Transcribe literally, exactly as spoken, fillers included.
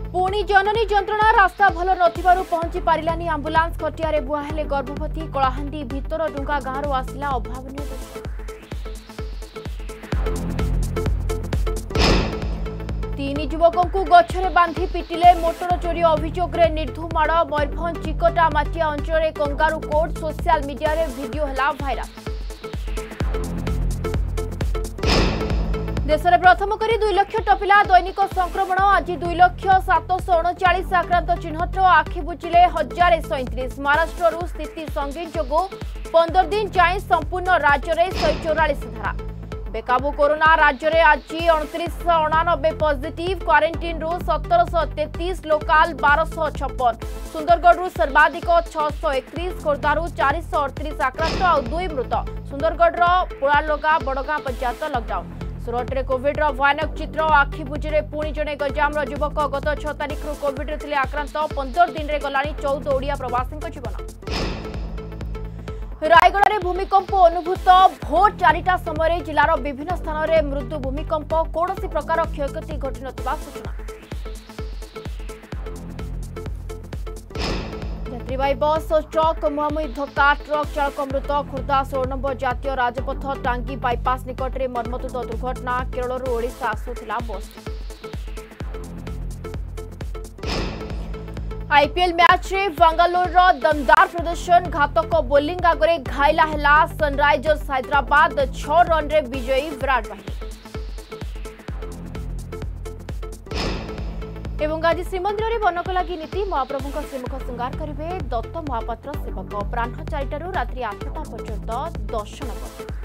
पुणी जननी जंत्रणा रास्ता भल नथिबारु पहुंची पारिलानी आंबुलांस खटियारे बुआ हेले गर्भवती कलाहांडी भितर डुंगा गाँव आसला अभावनीय दृश्य। तीन युवकों गछरे बांधी पिटिले मोटर चोरी अभियोग रे निर्धू माड़ मयूरभंज चिकटा माटिया अंचल कंगारू कोर्ट सोशल मीडिया रे वीडियो हला भाइराल। देश में प्रथम करी दुई लक्ष टपिला दैनिक संक्रमण आज दुई लक्ष सातश अणचाश आक्रांत चिन्हट आखि बुझिले हजार सैंतीस महाराष्ट्र स्थिति संगीन जोगु पंदर दिन जाए संपूर्ण राज्य में शहे चौरालीस धारा बेकाबू कोरोना राज्य में आज अणतीस अणानबे पॉजिटिव क्वारंटाइन रु सतरश तेतीस लोकाल बारश छप्पन सुंदरगढ़ सर्वाधिक छःश एकतीस खोर्धारू चारिश अड़तीस आक्रांत और दुई मृत सुंदरगढ़ पोड़ालोगा बड़गां पंचायत लॉकडाउन सूरत में कोविड भयानक चित्र आखि बुझे पुणी जड़े गंजाम युवक गत छह तारिख रु कोविड रे आक्रांत पंदर दिन में गलानी चौदह ओडिया प्रवासी जीवन। रायगढ़ में भूमिकंप अनुभूत भोर चारिटा समय जिलार विभिन्न स्थान में मृदु भूमिकंप कौन प्रकार क्षयक्षति घटी नथिबा सूचना। यात्रीवाही बस और ट्रक मुहांमुही धक्का ट्रक चालक मृत खुर्दा सोलह नंबर जातीय राजपथ टांगी बाईपास निकट में मर्मतुद दुर्घटना केरल ओडिशा आसुथिला बस। आईपीएल मैच रे बेंगलोर दमदार प्रदर्शन घातक बोलिंग आगे घायला हेला सनराइजर्स हैदराबाद छह रन रे विजयी विराट बाहिनी। एवं आज श्रीमंदिर में बनक लगी नीति महाप्रभु श्रीमुख श्रृंगार करेंगे दत्त महापात्र सेवक अपराह चारिटारू रात्रि आठटा पर्यंत दर्शन कर।